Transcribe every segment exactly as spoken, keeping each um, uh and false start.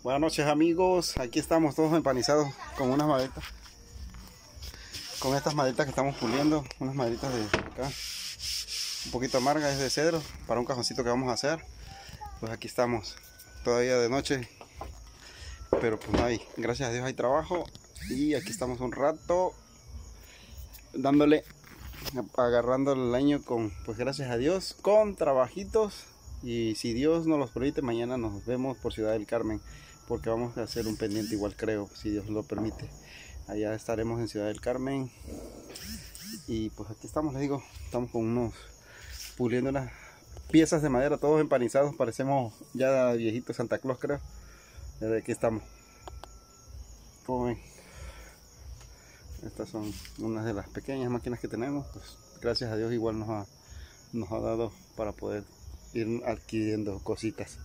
Buenas noches amigos, aquí estamos todos empanizados con unas maderitas, con estas maderitas que estamos puliendo, unas maderitas de acá, un poquito amargas, es de cedro, para un cajoncito que vamos a hacer. Pues aquí estamos, todavía de noche, pero pues no hay, gracias a Dios hay trabajo, y aquí estamos un rato, dándole, agarrando el leño con, pues gracias a Dios, con trabajitos. Y si Dios nos los permite, mañana nos vemos por Ciudad del Carmen, porque vamos a hacer un pendiente igual, creo, si Dios lo permite. Allá estaremos en Ciudad del Carmen. Y pues aquí estamos, les digo, estamos con unos, puliendo unas piezas de madera, todos empanizados, parecemos ya viejitos Santa Claus, creo. Desde aquí estamos. Como ven, estas son unas de las pequeñas máquinas que tenemos, pues gracias a Dios igual nos ha, nos ha dado para poder ir adquiriendo cositas,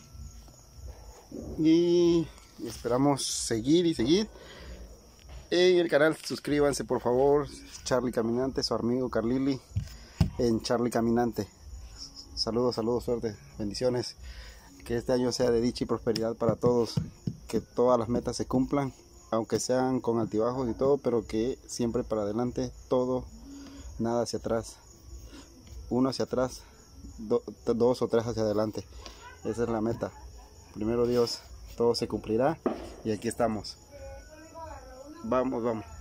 y esperamos seguir y seguir en el canal. Suscríbanse por favor, Charlie Caminante, su amigo Carlili en Charlie Caminante. Saludos, saludos, suerte, bendiciones, que este año sea de dicha y prosperidad para todos, que todas las metas se cumplan, aunque sean con altibajos y todo, pero que siempre para adelante, todo, nada hacia atrás, uno hacia atrás, Do, dos o tres hacia adelante. Esa es la meta. Primero Dios, todo se cumplirá, y aquí estamos. Vamos, vamos.